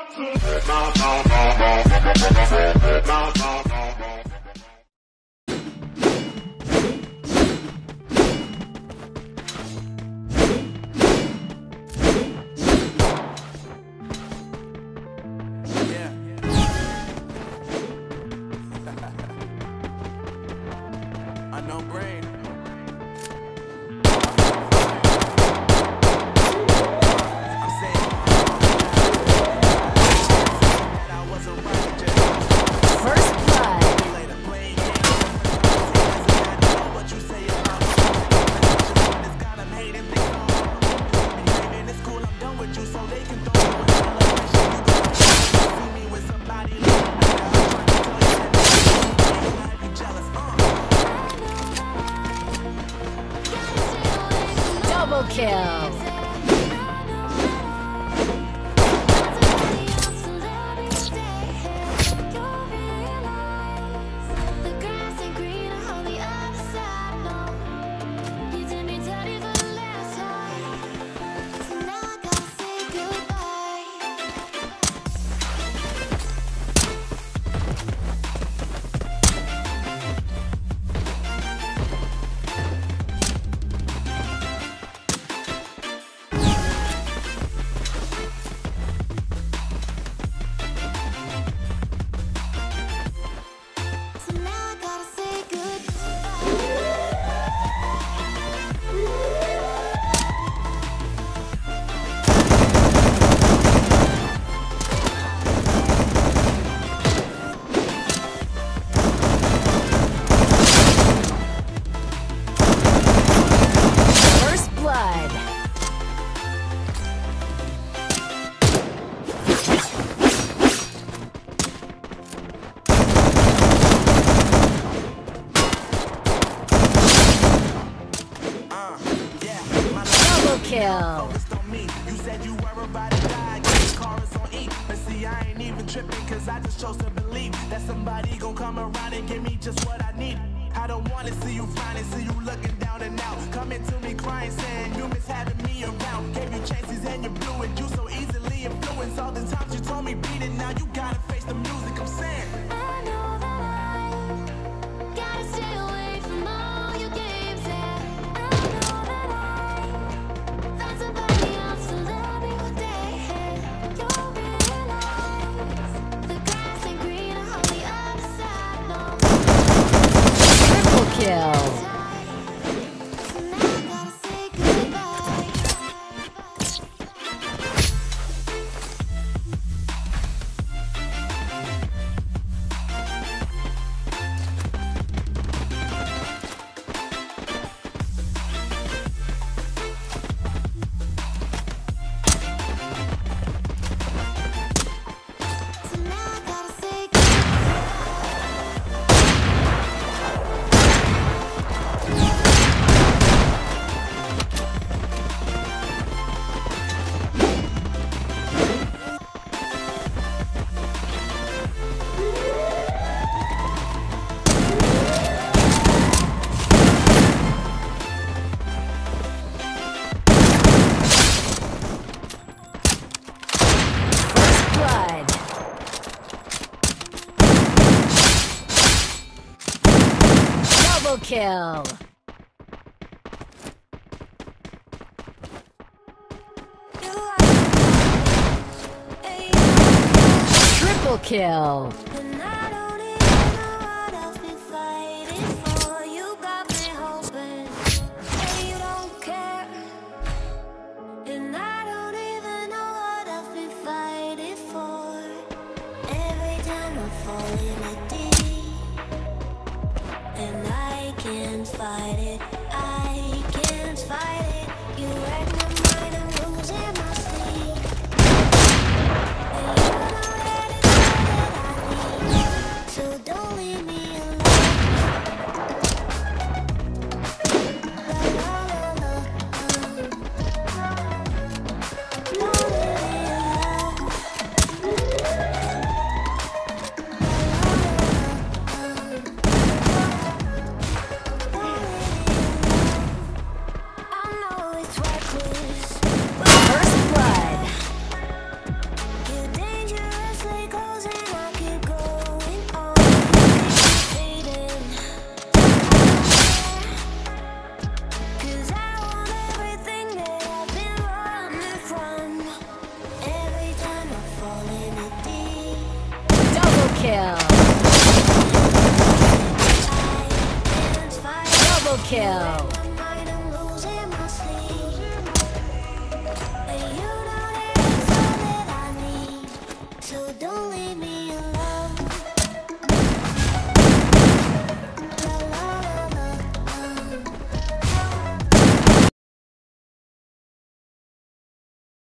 Unknown brain. I'm saying that I wasn't right. First blood. Later playing games. What you say about it's got 'em hating things on. Behaving is cool, I'm done with you, so they can throw you in the location. You see me with somebody like that. I'm trying to tell you that I be jealous. Double kill. Kill. You said you were about to die, your car is on E. But see, I ain't even tripping, cause I just chose to believe that somebody gon' come around and give me just what I need. I don't wanna see you flying, see you looking down and out. Coming to me crying, saying you miss having me around. Gave you chances and you blew it, you so easily influenced. All the times you told me beat it, now you gotta face the music. I'm saying I know that I gotta stay away from all your games, yeah. I know that I found somebody else to love me one day. You'll realize the grass ain't greener on the other side, no. Triple kill. So now I gotta say goodbye. So now I gotta say Blood. Double kill. Triple kill. And I don't even know what I've been fighting for. You got me hoping that you don't care. And I don't even know what I've been fighting for. Every time I fall in a deep, and I can't fight it, I can't fight it. You wreck my mind, I'm losing my sleep. And you know that it's all that I need, so don't leave me alone. La la la la, don't leave me alone. I know it's reckless, but First Double kill.